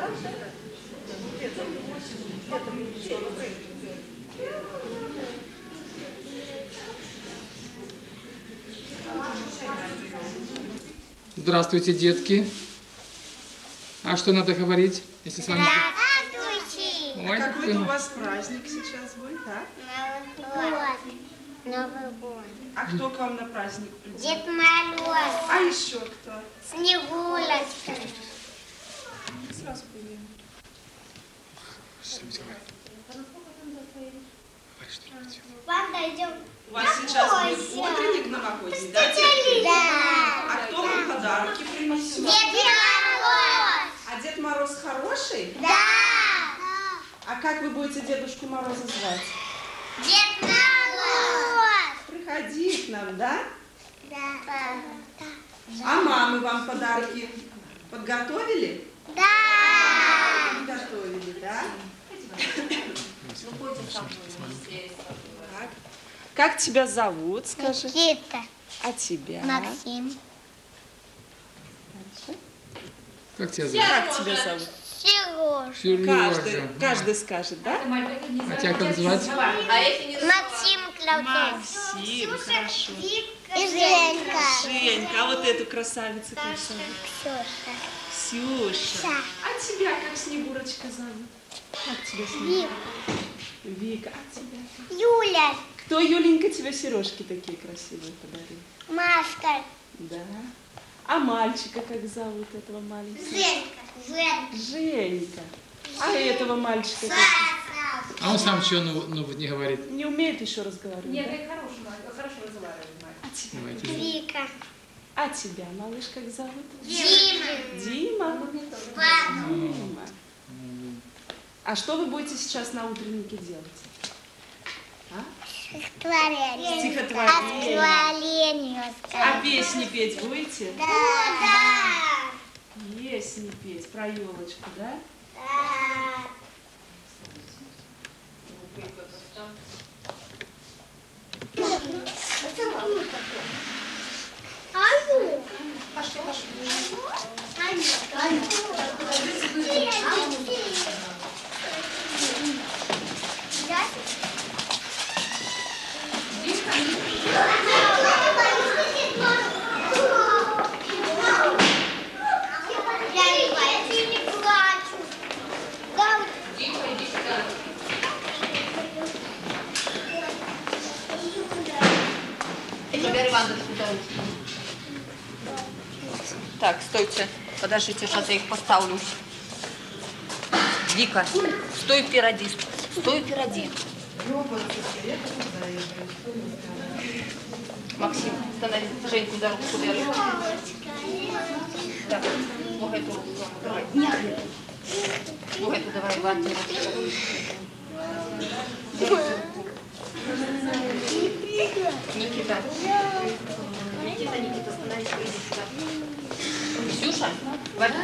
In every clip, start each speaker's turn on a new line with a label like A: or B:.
A: Здравствуйте, детки. А что надо говорить, если с вами...
B: Здравствуйте!
A: Ой,
C: А какой-то у вас праздник сейчас будет, а?
B: Новый год.
C: А кто к вам на праздник придет?
B: Дед Мороз.
C: А еще кто?
B: Снегурочка.
C: Сразу поедем.
B: Вам дойдем.
C: У вас сейчас будет утренник новогодний, да?
B: Да.
C: А кто вам подарки принесет?
B: Дед Мороз.
C: А Дед Мороз хороший?
B: Да.
C: А как вы будете Дедушку Мороза звать?
B: Дед Мороз.
C: Приходи к нам, да?
B: Да.
C: А мамы вам подарки подготовили?
B: Да.
C: Подготовили, да? Так. Как тебя зовут, скажи?
B: Никита.
C: А тебя?
B: Максим.
C: Дальше.
A: Как тебя зовут?
C: Как тебя зовут?
B: Сережа.
C: Каждый скажет, да?
A: А тебя как звать?
B: Максим Клавцов.
C: Максим, хорошо.
B: И Женька.
C: Женька, а вот эту красавицу красавицу.
B: Ксюша.
C: Ксюша. А тебя как Снегурочка зовут? Как тебя Снегурочка? Вика. А тебя?
B: Юля.
C: Кто, Юленька, тебе сережки такие красивые подарил?
B: Машка.
C: Да. А мальчика как зовут, этого маленького?
B: Женька.
C: Женька. А этого мальчика как?
A: А он сам чего не говорит?
C: Не умеет еще разговаривать?
D: Нет,
C: Да?
D: хорошо разговаривает.
C: А тебя?
A: Ой, это же-
B: Вика.
C: А тебя, малыш, как зовут?
B: Дима.
C: Дима.
B: Папа.
C: Дима. А что вы будете сейчас на утреннике делать? А?
B: Стихотворение.
C: Стихотворение.
B: Стихотворение.
C: А песни петь будете?
B: Да.
C: Песни петь про елочку, да?
B: Да.
D: Так, стойте. Подождите, сейчас я их поставлю. Вика, стой впереди. Стой впереди. Максим, становись. Женьку за руку держи. Так, вот эту руку давай. Вот эту давай, ладно. Никита. Никита, становись, иди сюда. Ксюша, возьми.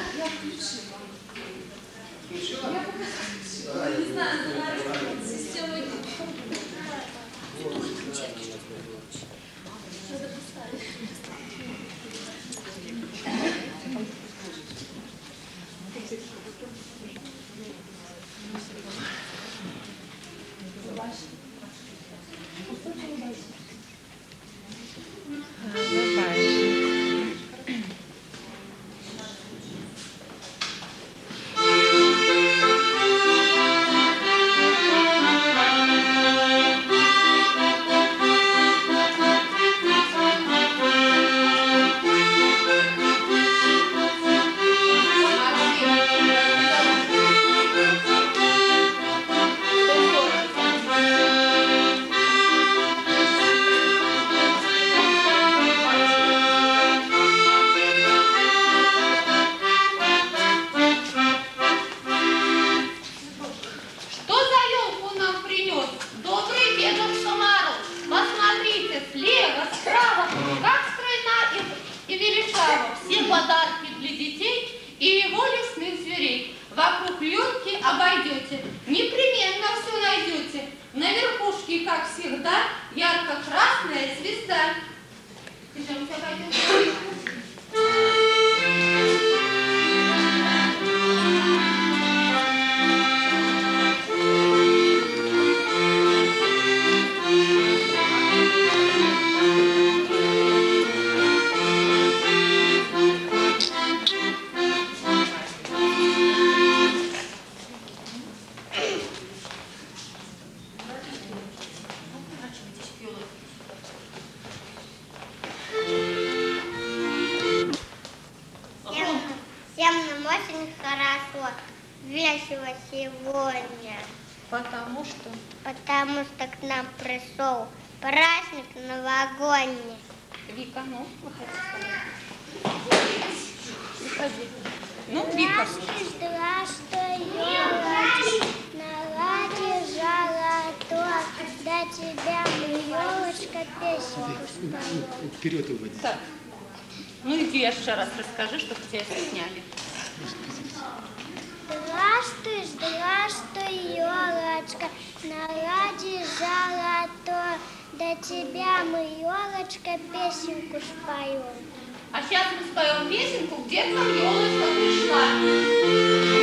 B: очень хорошо, весело сегодня.
C: Потому что?
B: Потому что к нам пришел праздник новогодний.
D: Вика, ну, выходи скорее. Выходи. Ну, Вика.
B: Здравствуй, елочка, налади золото, до тебя мы, елочка, песенку споем.
A: Вперед уводи.
D: Так. Ну, иди еще раз расскажи, чтобы тебя сняли.
B: Здравствуй, здравствуй, елочка, налади золото, до тебя мы, елочка, песенку споем.
D: А сейчас мы споем песенку, где к нам елочка пришла.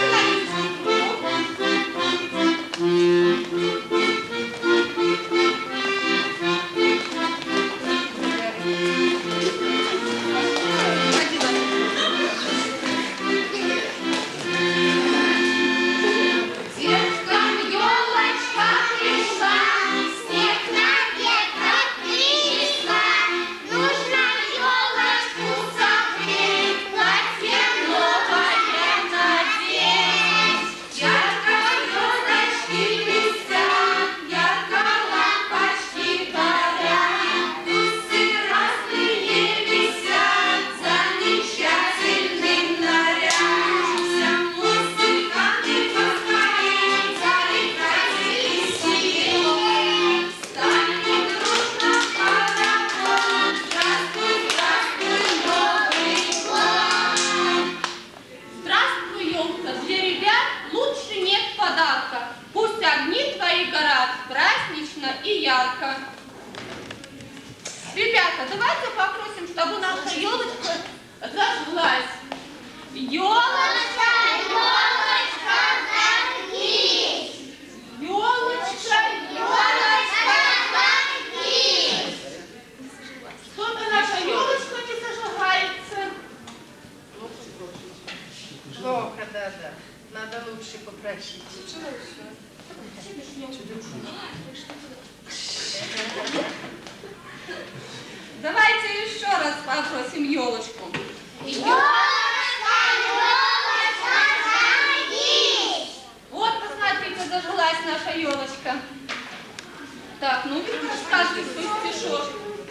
D: Ребята, давайте попросим, чтобы наша елочка зажглась. Елочка, елочка, зажгись! Елочка, елочка, зажгись! Что-то наша елочка не зажигается.
C: Плохо, да. Надо лучше попросить.
D: Давайте еще раз попросим елочку.
B: Елочка, елочка, зажгись!
D: Вот, посмотрите, зажилась наша елочка. Так, ну Вика, рассказывай свой стишок.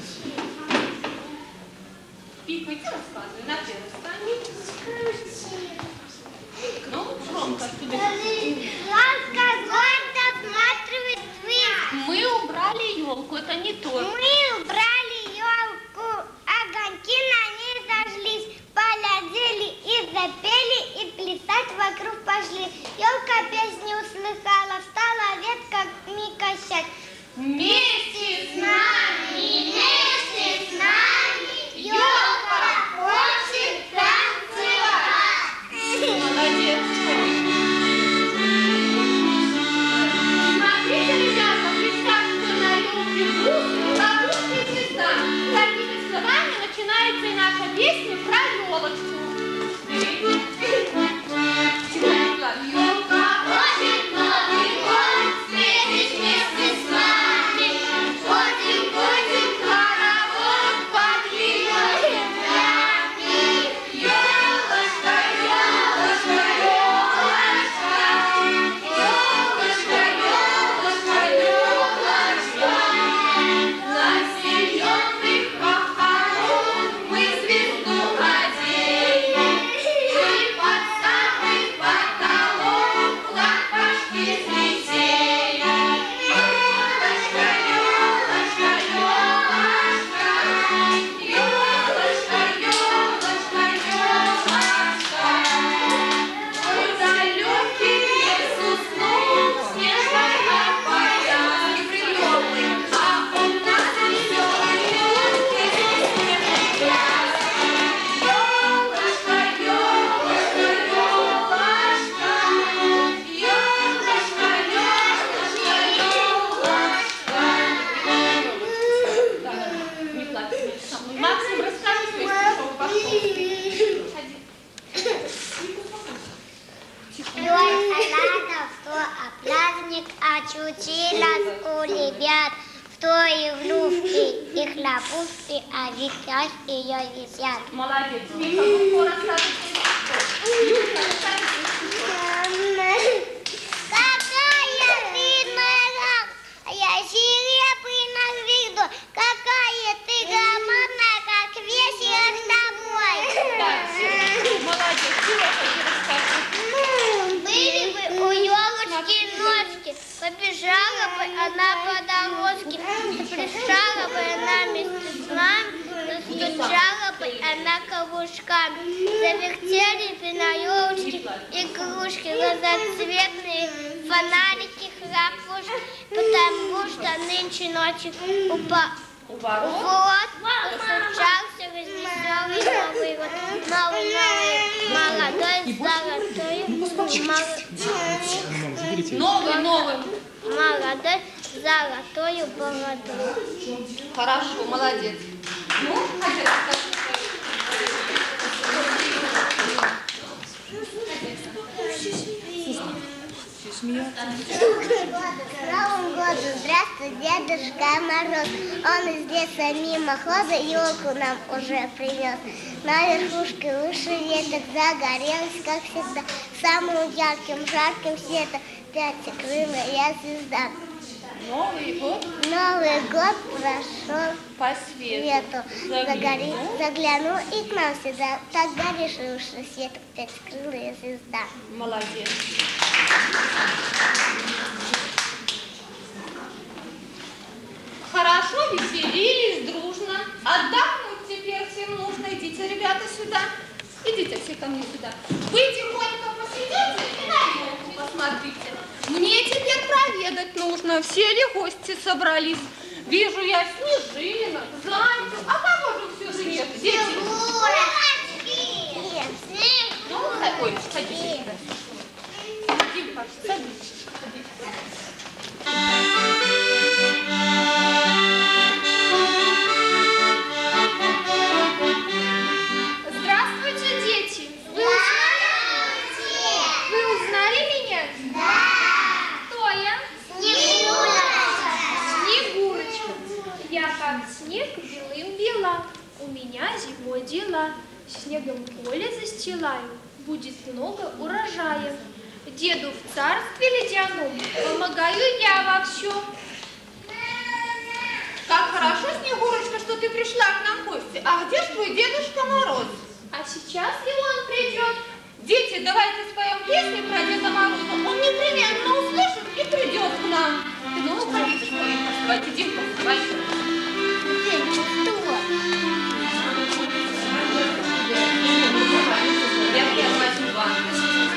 D: Вика, иди рассказывай, на первой стороне. Ну, громко оттуда. Мы убрали елку, это не то.
B: Мы убрали елку, огоньки на ней зажглись, полетели и запели, и плясать вокруг пошли. Елка песню услыхала, стала ветками качать.
D: Вместе с нами,
B: елка хочет танцевать.
D: Молодец. Смотрите, ребята, представьте на елке бусы, бабушки и цвета. Такими словами начинается и наша песня про елочку. Елка хочет Новый год встретить вместе с нами. Ходим, ходим, хоровод под ее ветвями. Елочка, елочка, елочка, елочка, елочка, елочка. На зеленых похорон мы звезду оденем, и под самый потолок лампочки взвесеем. Елочка, елочка, елочка, елочка, елочка, елочка. Ой, далекий лес уснул, снежная поля и приемный, а он на зеленой елке снежный пляс. Елочка, елочка, елочка, елочка, елочка, елочка. Не плачь вместе со мной. Максим, расскажи свой стишок, пошел. Ходи.
B: Елка рада, что праздник очутилась у ребят, что и внуки, и хлопушки, а ветвях ее висят.
D: Молодец. Вика, ну расскажи свой стишок.
B: Какая ты моя, я серебряная звезда. Какая ты громадная, как весело с тобой.
D: Да, молодец,
B: Были бы у елочки ножки, побежала бы она по дорожке, заплясала бы она вместе с нами, застучала бы она каблучками, завертели бы на елочке игрушки, разноцветные фонарики, хлопушки, потому что нынче ночью
D: у ворот
B: вот постучался развеселый Новый год. Новый, молодой, золотой,
D: новый.
B: молодой, золотою бородой.
D: Хорошо, молодец. Ну, хотя бы
B: С Новым годом, здравствуй, Дедушка Мороз. Он из леса мимохода елку нам уже принес. На верхушке выше веток загорелась, как всегда, самым ярким, жарким светом пятикрылая звезда.
D: Новый год
B: Новый год прошел
D: по свету.
B: Заглянул и к нам сюда. Так горишь выше светом пятикрылая звезда.
D: Молодец. Хорошо веселились, дружно. Отдохнуть теперь всем нужно. Идите, ребята, сюда. Идите все ко мне сюда. Вы тихонько посидите и на елку посмотрите. Мне теперь проведать нужно, все ли гости собрались. Вижу я снежинок, зайцев. А кого же все же нет? Дети? Ну, ой, садись сюда. Садись.
C: Здравствуйте, дети! Вы узнали меня?
B: Да!
C: Кто я? Снегурочка. Я как снег белым бела, у меня зимой дела. Снегом поле застилаю, будет много урожая. Деду в царстве ледяном помогаю я во всем.
D: Как хорошо, Снегурочка, что ты пришла к нам в гости. А где ж твой Дедушка Мороз?
C: А сейчас и он придет.
D: Дети, давайте споем песню про Деда Мороза. Он непременно услышит и придет к нам. Ты ну уходите, скорее поспевайте. Димка, вставайте. Я возьму ванну.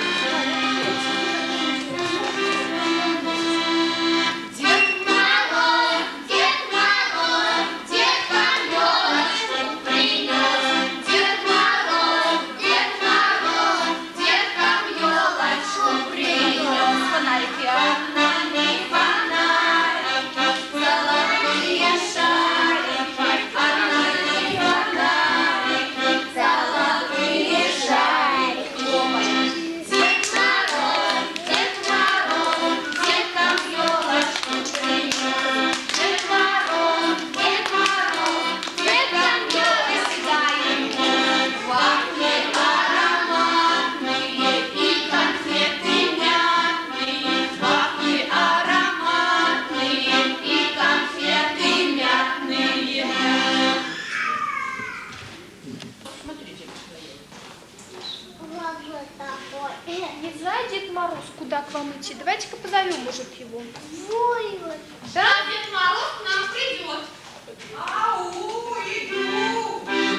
C: Не знаю, Дед Мороз, куда к вам идти. Давайте-ка позовем, может, его.
D: Да, Дед Мороз к нам придет. Ау, иду.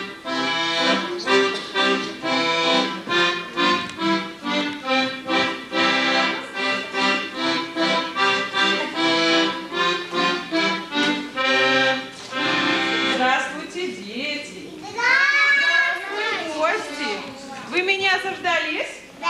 E: Здравствуйте, дети. Здравствуйте, гости. Вы меня заждались?
B: Да!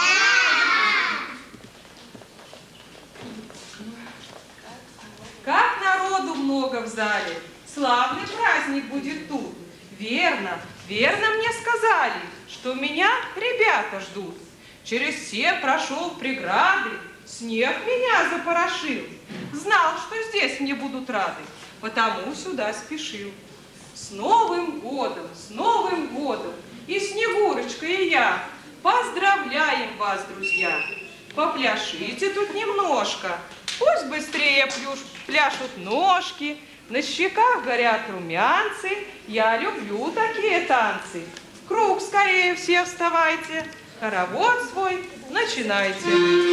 E: Как народу много в зале. Славный праздник будет тут. Верно, верно мне сказали, что меня ребята ждут. Через все прошел преграды, снег меня запорошил. Знал, что здесь мне будут рады, потому сюда спешил. С Новым годом, и Снегурочка, и я Поздравляем вас, друзья! Попляшите тут немножко. Пусть быстрее пляшут ножки, на щеках горят румянцы. Я люблю такие танцы. В круг скорее все вставайте, хоровод свой начинайте.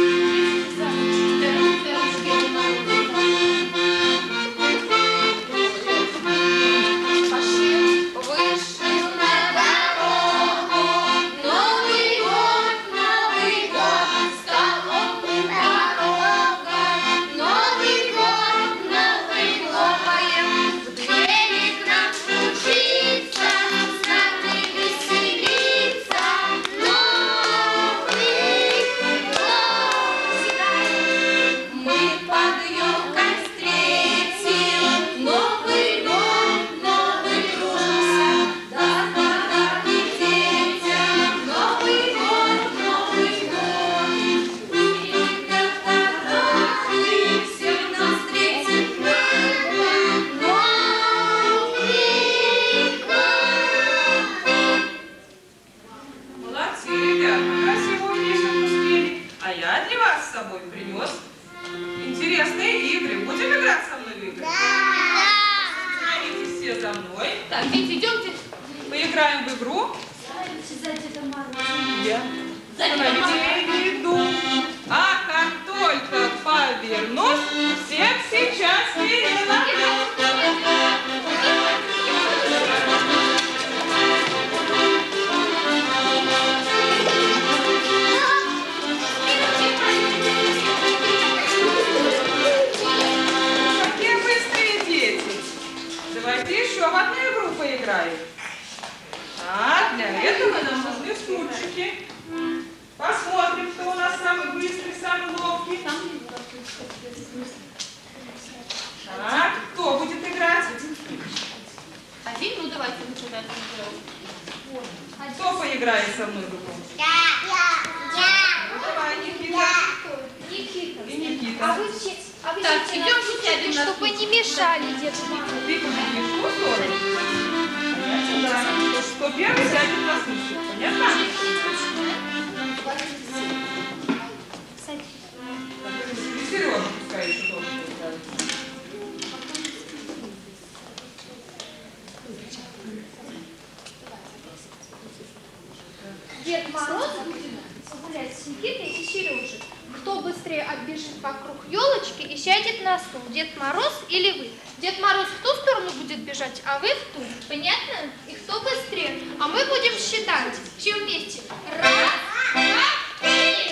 C: Дед Мороз будет гулять с Никитой и Сережей. Кто быстрее оббежит вокруг елочки и сядет на стул? Дед Мороз или вы? Дед Мороз в ту сторону будет бежать, а вы в ту. Понятно? И кто быстрее? А мы будем считать. Все вместе. Раз, два, три.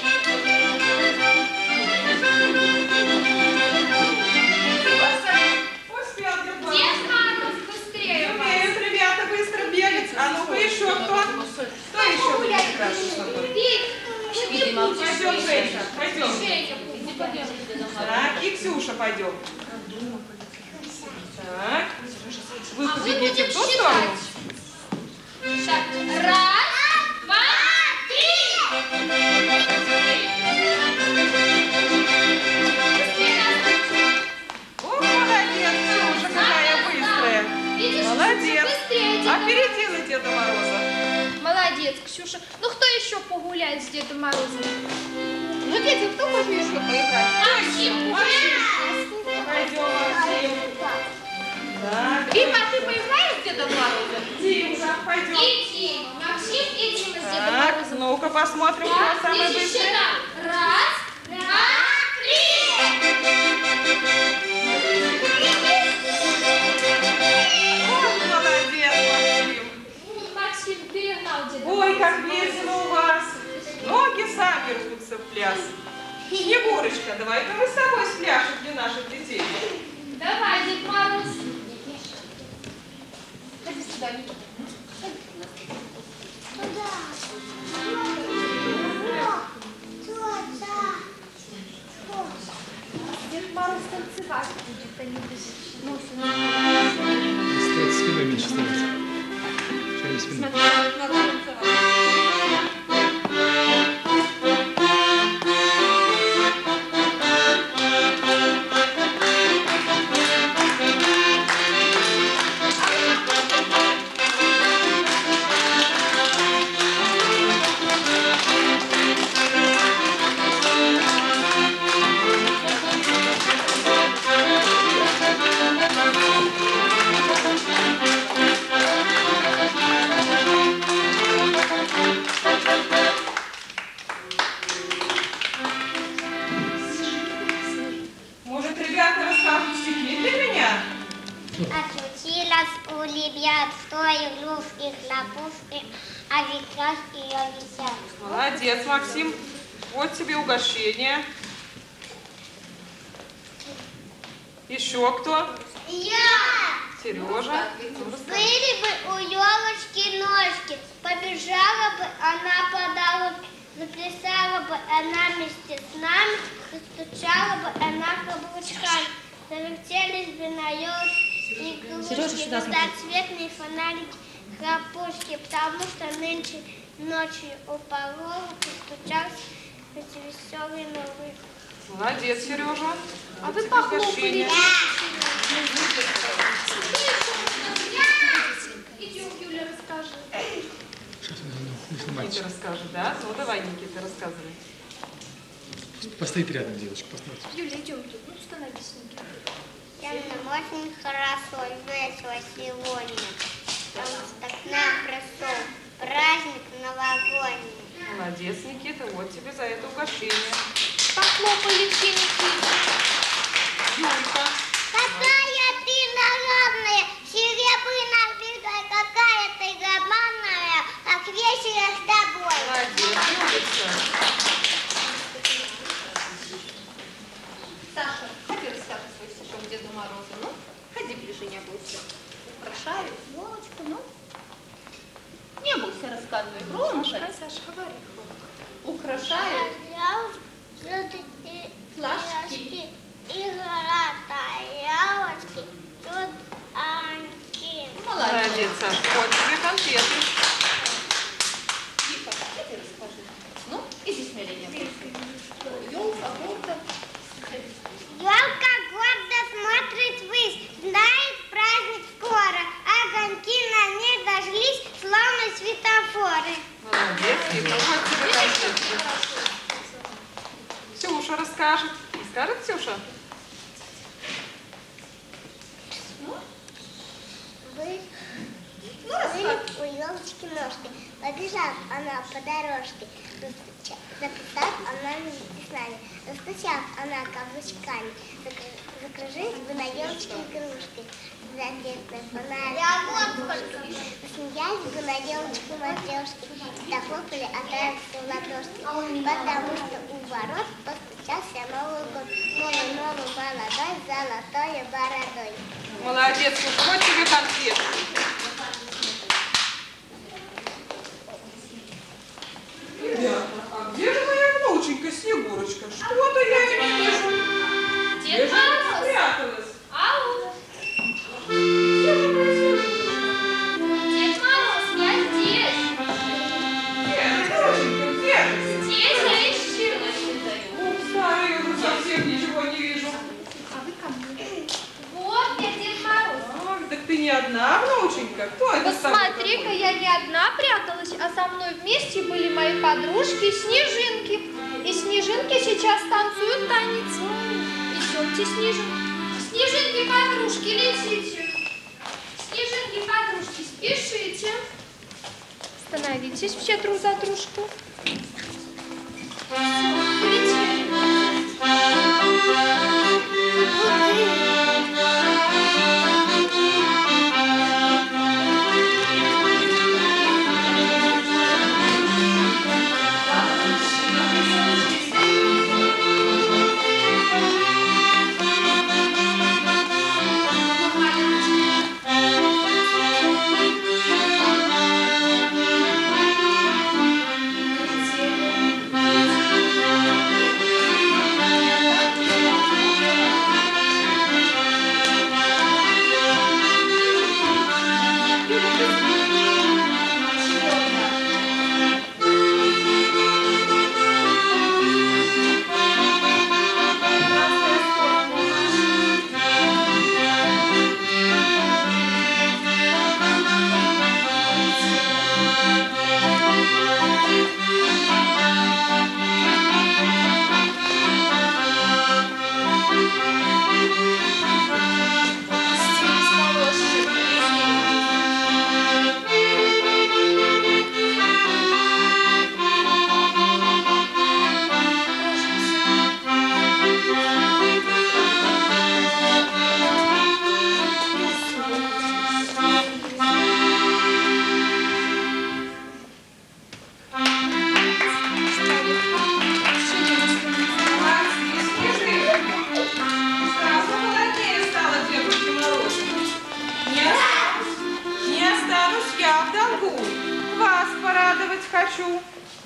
E: Успел,
C: Дед Мороз быстрее.
E: Умеют ребята быстро бегать. А ну-ка еще кто? Кто еще будет играть с тобой? Пойдем, Женька, пойдем. Так, и Ксюша пойдем. Так, вы побегите в ту сторону.
C: Так, раз, два, три.
E: О, молодец, Ксюша, какая быстрая.
C: Видишь,
E: Молодец.
C: быстрее Деда
E: Опередила Деда Мороза.
C: Молодец, Ксюша. Ну кто еще погуляет с Дедом Морозом?
D: Ну, дети, кто хочет еще поиграть?
C: Максим,
E: Пойдем, Максим. Так,
D: Дима, ты поиграешь с Дедом Морозом?
E: Димка, пойдем.
C: иди. Максим и Дима с Дедом
E: Так,
C: Морозом.
E: ну-ка посмотрим, кто самый
C: Иди
E: быстрый.
C: сюда. Раз, два, три.
E: Ой, молодец, Максим.
C: Максим перегнал Деда
E: Ой,
C: Мороза.
E: как весело у вас. Ноги сами рвутся в пляс. Снегурочка, давай-ка мы с тобой спляшем для наших детей.
C: Давай, Дед Мороз.
D: Ходи сюда, Ника.
C: Дед Мороз танцевать будет, а не
A: Стоять спиной меньше ставить. Шире спиной.
D: Надо танцевать.
B: стою, игрушки, хлопушки, а ветраж ее висят.
E: Молодец, Максим. Вот тебе угощение. Еще кто?
B: Я!
E: Сережа.
B: Были бы у елочки ножки, побежала бы она по дороге, заплясала бы она вместе с нами, застучала бы она каблучками, завертелись бы на елочке игрушки, разноцветные фонарики, хлопушки, потому что нынче ночью у порога постучался эти веселые новые.
E: Молодец, Сережа.
C: А
E: Вот
C: вы
E: тебе
C: похлопали.
E: угощение.
C: Идем, Юля, расскажи.
A: Сейчас не снимайте.
E: Никита расскажет, да? Ну давай, Никита, рассказывай.
A: Постоит рядом девочка, постоит.
C: Юля, идем тут. Ну, становись, Никита.
B: Нам очень хорошо и весело сегодня, потому что к нам пришел праздник новогодний.
E: Молодец, Никита. Вот тебе за это угощение.
C: Похлопали все, Никита.
E: Юлька.
B: Какая ты народная, серебряная, какая ты громадная, как весело с тобой.
E: Молодец, Юлечка.
D: Саша, ходи расскажи свой стишок Деду Морозу, ну? Ходи ближе, не бойся. Украшаю елочку, ну? Не бойся, рассказывай громко.
C: Саша, говори.
D: Украшаю
B: Флажки и золотая елочки, тут анки.
E: Молодец, Саша. Вот тебе конфеты.
D: Вика, ходи расскажи. Ну, иди смелее, не бойся. Елка, гордо.
B: Елка гордо смотрит ввысь, знает праздник скоро, огоньки на ней дожглись, словно светофоры.
E: Молодец, Вика. Вот тебе конфеты. Ксюша расскажет. Скажет Ксюша?
B: Были у елочки ножки, побежала она по дорожке, записав она веснами, застучав она каблучками, закружились бы на елочке игрушки, заветные фонарики, смеялись бы на елочку матрешки, захлопали от радости в ладошки, потому что у ворот постучался Новый год, новый молодой, золотой бородой.
E: Молодец, Ксюша. Вот тебе конфеты. Ребята, а где же моя внученька Снегурочка? Что-то я ее не вижу.
C: Дед
E: Где же она
C: Мороз.
E: спряталась?
C: Ау!
E: Где же моя Снегурочка?
C: Дед Мороз, я здесь.
E: Где же, внученька, где же?
C: Здесь я ищу.
E: Ух, старая, я уже совсем ничего не вижу.
C: А вы ко мне. Вот я, Дед Мороз.
E: Ах, так ты не одна, внученька? Кто это с тобой
C: Посмотри-ка,
E: такой?
C: я не одна пряталась, а со мной вместе были мои подружки Снежинки. И Снежинки сейчас танцуют танец. Идемте, Снежинки. Снежинки, подружки, летите. Снежинки, подружки, спешите. Становитесь все друг за дружку. Полетели.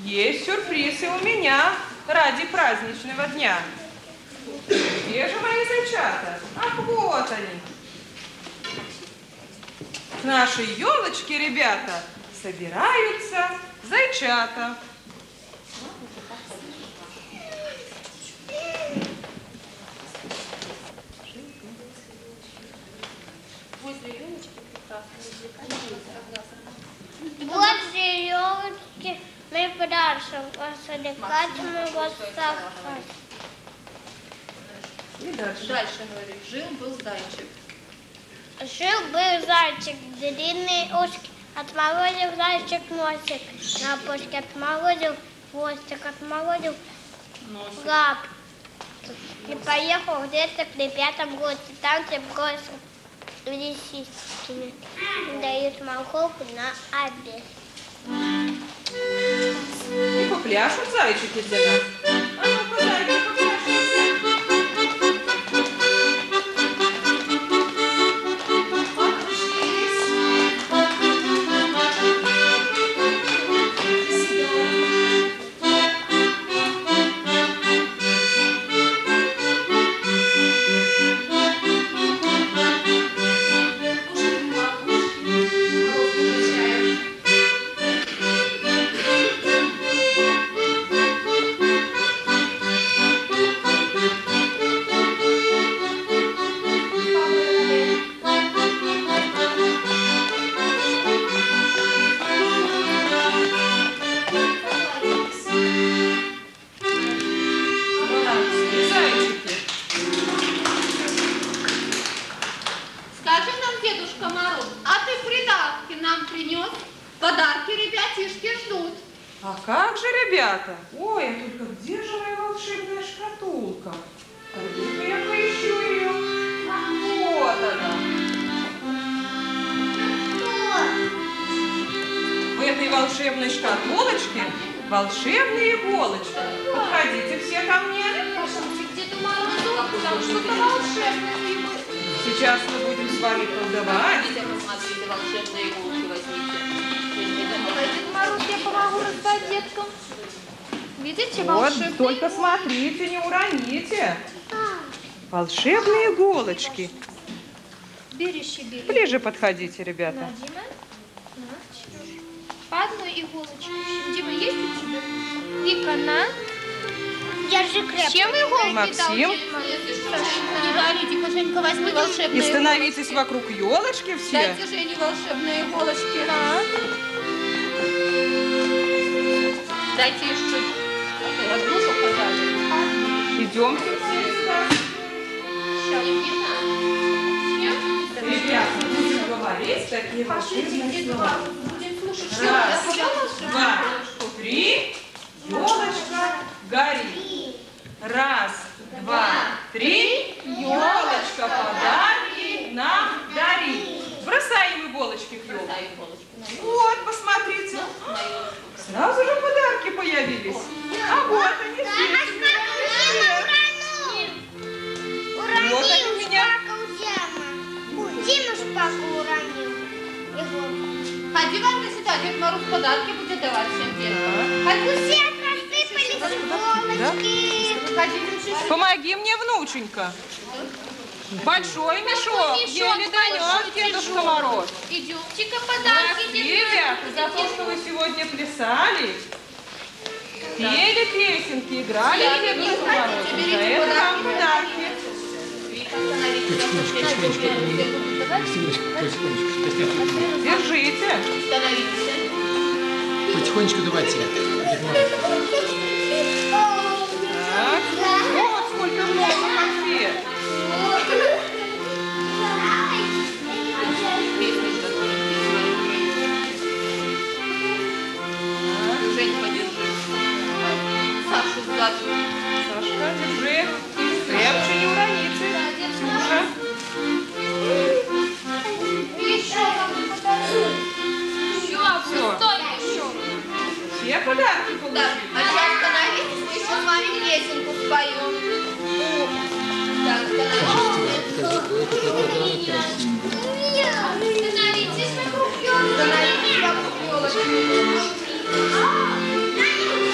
E: есть сюрприз и у меня ради праздничного дня. Где же мои зайчата? Ах, вот они. К нашей елочке, ребята, собираются зайчата.
B: Возле елочки мы прашем, посадикать мы вас сахать.
E: И дальше.
D: Дальше говорит, жил-был зайчик.
B: Жил-был зайчик, длинные ушки, отморозил зайчик носик, на почке отморозил хвостик, отморозил лап. И поехал где-то к ребятам в гости, там все бросил лисичками, дают морковку на обед.
E: И попляшут зайчики для нас. А ну-ка, зайки, попляшите.
D: Скажи нам, Дедушка Мороз, а ты придатки нам принес? Подарки ребятишки ждут.
E: А как же, ребята? Ой, а только где же моя волшебная шкатулка? Пойду-ка я поищу ее. Вот она. В этой волшебной шкатулочке волшебные иголочки. Подходите все ко мне.
C: Пошли к Деду Морозу, там что-то волшебное ему.
E: Сейчас мы будем с вами колдовать.
D: Посмотрите, волшебные иголки возьмите.
C: Давай, Дед Мороз, я помогу раздать деткам. Видите,
E: Вот,
C: волшебные
E: только смотрите, не уроните. Волшебные иголочки.
C: Бери, щебели.
E: Ближе подходите, ребята.
C: На, Дима. На. По одной иголочке. Дима, есть у тебя? Вика, на.
B: Держи крепко.
C: Чем иголки
E: Максим.
C: дал Дед Мороз?
D: Не говорите, Женька, возьми волшебные
E: И становитесь вокруг елочки все.
D: Дайте Жене волшебные иголочки. Дайте еще одну показали.
E: Идемте все сюда. Ребята, будем говорить такие волшебные слова.
D: Будем слушать,
E: Раз,
D: что
E: два, три. Елочка, гори. Раз, два, три. Елочка, подарки нам дари. Бросаем иголочки к елке. Вот, посмотрите. Сразу же подарки появились. А вот они здесь. Вот они у меня.
B: Дима шпаку уронил.
D: Ходи, Ванька, сюда, Дед Мороз подарки будет давать всем деткам. Ходи,
B: Все рассыпались иголочки.
D: Ходите,
E: Помоги мне, внученька. Большой мешок. Еле донес Дедушка Мороз.
C: Идемте-ка подарки, Дед
E: Ребята, за то, что вы сегодня плясали, пели песенки, играли в Дедушку Мороза. За это вам подарки. Держите.
A: Потихонечку давайте. Дед Мороз.
E: Так. Вот сколько много конфет.
D: Жень, подержи. Сашу сзади.
E: Сашка, держи. Крепче не уроните. Ксюша.
C: Еще вам подарок.
E: Все.
C: Стой еще.
E: Все подарки
D: Да,
E: получили.
D: а сейчас становитесь, мы еще с вами песенку споем. Так,
C: Становитесь вокруг елки.
D: становитесь вокруг елочки.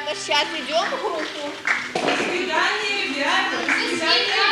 D: ребята, сейчас идем в группу.
E: До свидания, ребята.
D: До свидания.